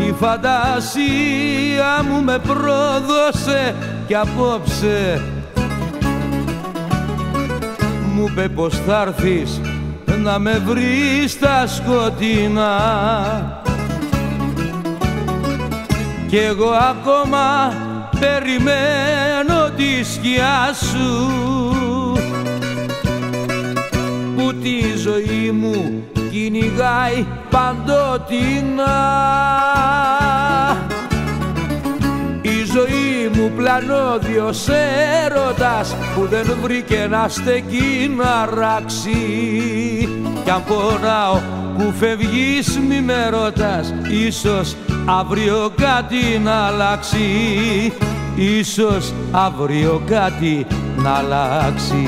Η φαντασία μου με πρόδωσε κι απόψε μου είπε πως θα έρθεις να με βρεις στα σκοτεινά κι εγώ ακόμα περιμένω τη σκιά σου που τη ζωή μου κυνηγάει παντοτινά. Η ζωή μου πλανόδιος έρωτας που δεν βρήκε να στεκεί να ράξει κι αν πονάω που φεύγεις μη με ρωτάς, ίσως αύριο κάτι να αλλάξει, ίσως αύριο κάτι να αλλάξει.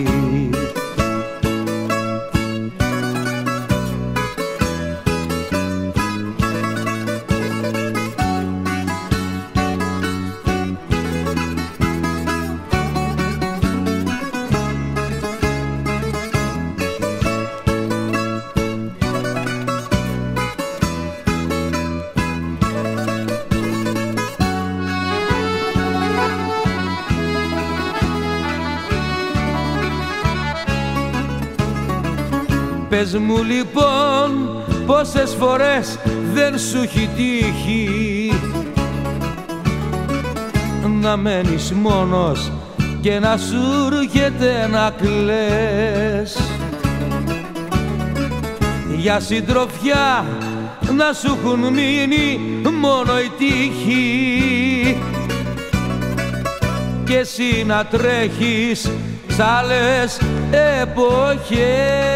Πες μου λοιπόν πόσες φορές δεν σου έχει τύχει να μένεις μόνος και να σου έρχεται να κλαις για συντροφιά να σου έχουν μείνει μόνο η τύχη και εσύ να τρέχεις σ' άλλες εποχές.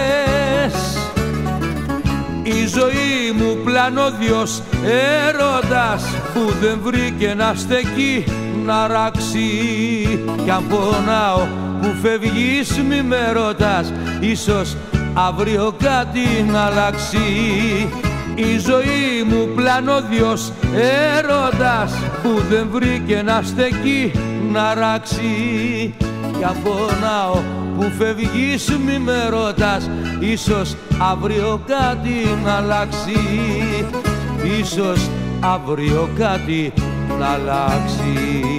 Η ζωή μου πλανόδιος έρωτας που δεν βρήκε να στεκεί να ράξει κι αν πονάω που φεύγεις μη με ρωτάς, ίσως αύριο κάτι να αλλάξει. Η ζωή μου πλανόδιος έρωτας που δεν βρήκε να στεκεί να ράξει κι αν πονάω που φεύγεις μη με ρωτάς, ίσως αύριο κάτι να αλλάξει, ίσως αύριο κάτι να αλλάξει.